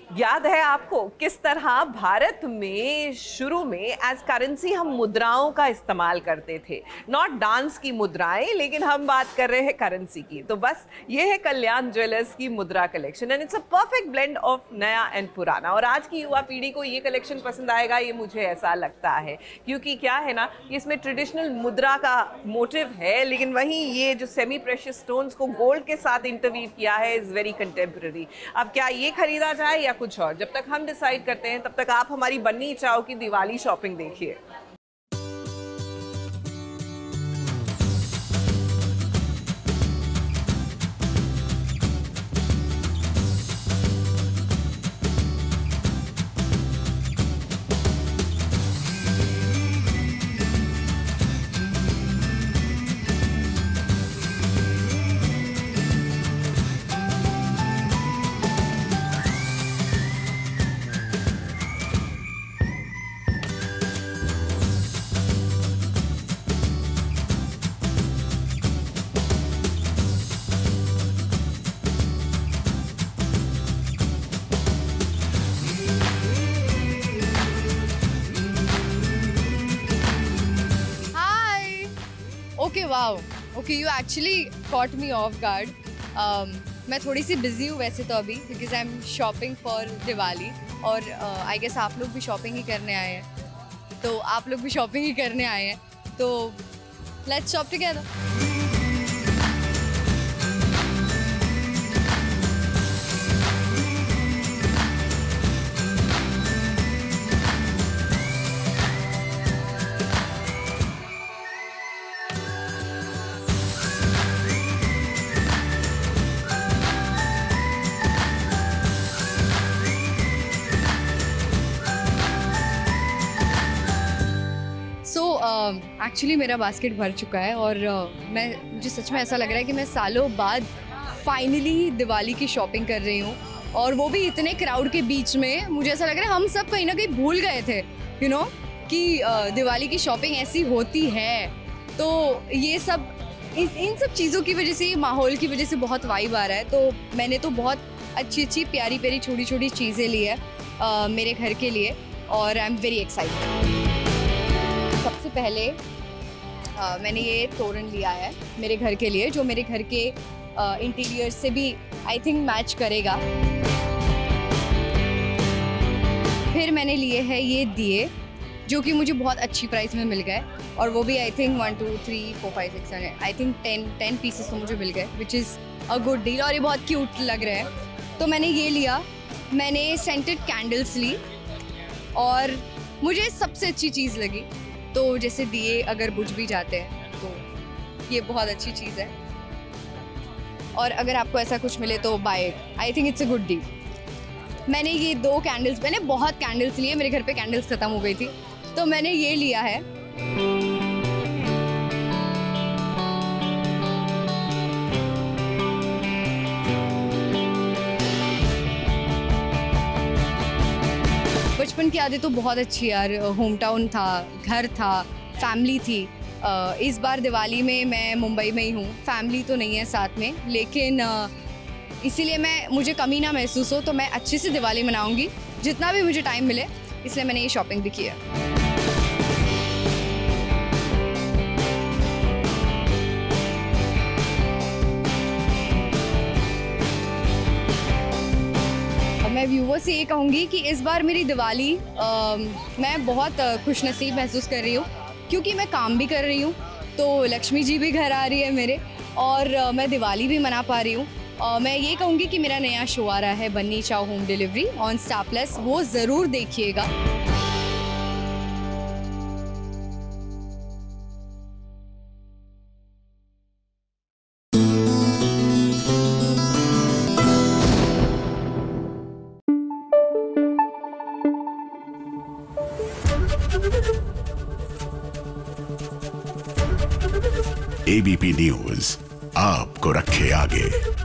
याद है आपको किस तरह भारत में शुरू में एज करेंसी हम मुद्राओं का इस्तेमाल करते थे। नॉट डांस की मुद्राएं, लेकिन हम बात कर रहे हैं करेंसी की। तो बस ये है कल्याण ज्वेलर्स की Mudra collection and it's a perfect blend of नया एंड पुराना। और आज की युवा पीढ़ी को ये कलेक्शन पसंद आएगा, ये मुझे ऐसा लगता है, क्योंकि क्या है ना, इसमें ट्रेडिशनल मुद्रा का मोटिव है, लेकिन वहीं ये जो सेमी प्रेशियस स्टोन्स को गोल्ड के साथ इंटरवीव किया है इज वेरी कंटेम्प्रेरी। अब क्या ये खरीदा जाए या कुछ और, जब तक हम डिसाइड करते हैं तब तक आप हमारी बन्नी चाव की दिवाली शॉपिंग देखिए। Okay wow, okay you actually caught me off guard. मैं थोड़ी सी बिजी हूँ वैसे तो अभी, because I am shopping for Diwali. और आई गेस आप लोग भी शॉपिंग ही करने आए हैं, तो आप लोग भी शॉपिंग ही करने आए हैं, तो लेट्स शॉप टुगेदर। एक्चुअली मेरा बास्केट भर चुका है और मुझे सच में ऐसा लग रहा है कि मैं सालों बाद फाइनली दिवाली की शॉपिंग कर रही हूँ, और वो भी इतने क्राउड के बीच में। मुझे ऐसा लग रहा है हम सब कहीं ना कहीं भूल गए थे कि दिवाली की शॉपिंग ऐसी होती है। तो ये सब इन सब चीज़ों की वजह से, माहौल की वजह से बहुत वाइब आ रहा है। तो मैंने तो बहुत अच्छी प्यारी प्यारी छोटी छोटी चीज़ें ली है मेरे घर के लिए, और आई एम वेरी एक्साइटेड। सबसे पहले मैंने ये तोरण लिया है मेरे घर के लिए, जो मेरे घर के इंटीरियर से भी आई थिंक मैच करेगा। फिर मैंने लिए हैं ये दिए, जो कि मुझे बहुत अच्छी प्राइस में मिल गए, और वो भी I think 1 2 3 4 5 6 7 I think 10 pieces तो मुझे मिल गए, which is a good deal, और ये बहुत क्यूट लग रहे हैं। तो मैंने ये लिया। मैंने सेंटेड कैंडल्स ली, और मुझे सबसे अच्छी चीज़ लगी, तो जैसे दिए अगर बुझ भी जाते हैं तो ये बहुत अच्छी चीज़ है, और अगर आपको ऐसा कुछ मिले तो buy it, I think it's a good deal. मैंने ये 2 कैंडल्स, मैंने बहुत कैंडल्स लिए, मेरे घर पे कैंडल्स ख़त्म हो गई थी, तो मैंने ये लिया है। बचपन की यादें तो बहुत अच्छी यार, होम टाउन था, घर था, फैमिली थी। इस बार दिवाली में मैं मुंबई में ही हूँ, फैमिली तो नहीं है साथ में, लेकिन इसीलिए मुझे कमी ना महसूस हो, तो मैं अच्छे से दिवाली मनाऊंगी जितना भी मुझे टाइम मिले, इसलिए मैंने ये शॉपिंग भी की है। मैं व्यूवर से ये कहूँगी कि इस बार मेरी दिवाली मैं बहुत खुशनसीब महसूस कर रही हूँ, क्योंकि मैं काम भी कर रही हूँ, तो लक्ष्मी जी भी घर आ रही है मेरे, और मैं दिवाली भी मना पा रही हूँ। मैं ये कहूँगी कि मेरा नया शो आ रहा है Banni Chow home delivery on Star Plus, वो ज़रूर देखिएगा। एबीपी न्यूज आपको रखे आगे।